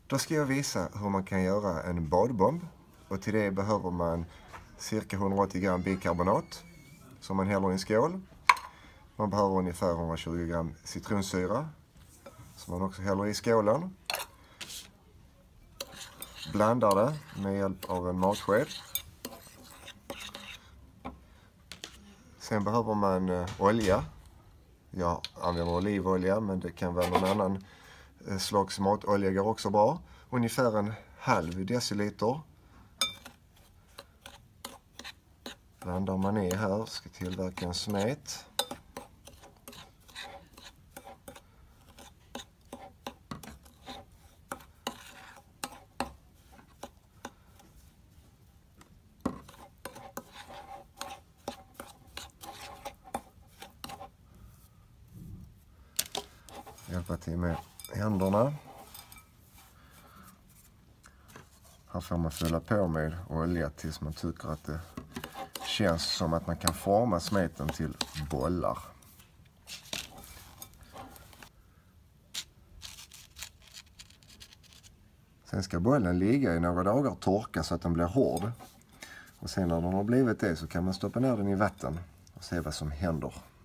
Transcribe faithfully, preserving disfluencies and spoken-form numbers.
Då ska jag visa hur man kan göra en badbomb. Och till det behöver man cirka hundraåttio gram bikarbonat som man häller i en skål. Man behöver ungefär hundratjugo gram citronsyra som man också häller i skålen. Blandar det med hjälp av en matsked. Sen behöver man eh, olja. Jag använder olivolja, men det kan vara någon annan eh, slags matolja går också bra. Ungefär en halv deciliter. Blandar man i här, ska tillverka en smet. Hjälpa till med händerna. Här får man fylla på med olja tills man tycker att det känns som att man kan forma smeten till bollar. Sen ska bollen ligga i några dagar och torka så att den blir hård. Och sen när den har blivit det så kan man stoppa ner den i vatten och se vad som händer.